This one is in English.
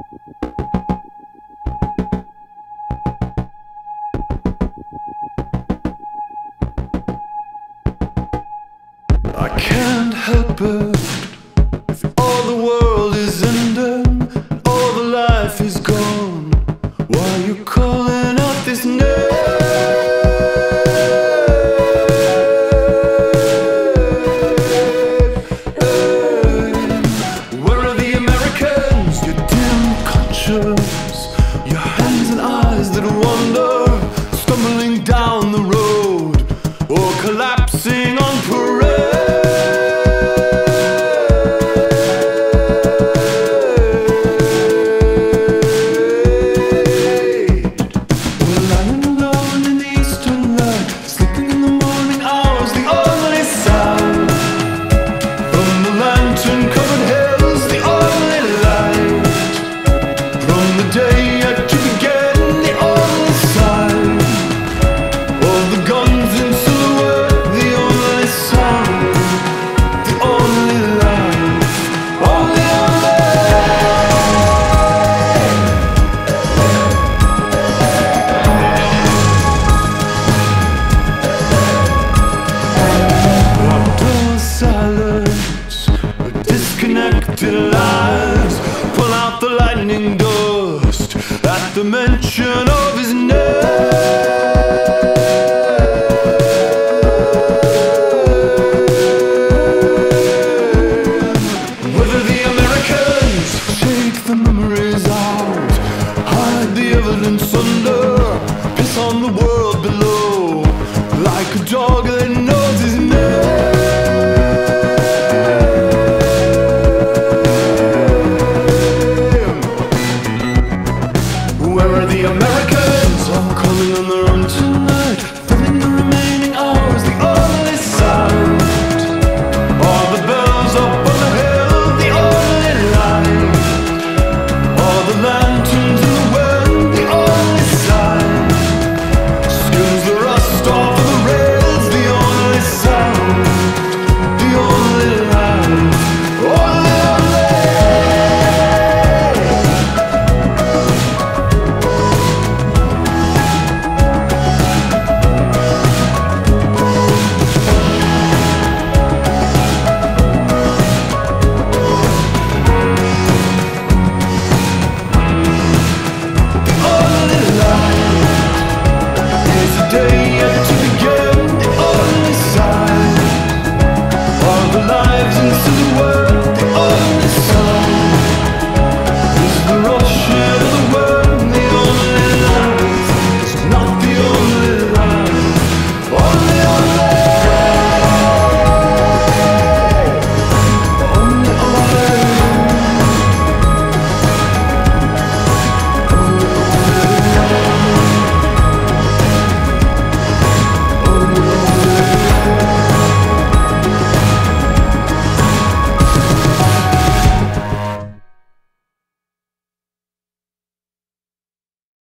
I can't help it if all the world is ending, all the life is gone. Why are you calling out this name? Where are the Americans? Your dim conscience, your hands and eyes that wander, stumbling down the road or collapsing on parade. Disconnected lives pull out the lightning dust at the mention of his name. Whether the Americans take the memories out, hide the evidence under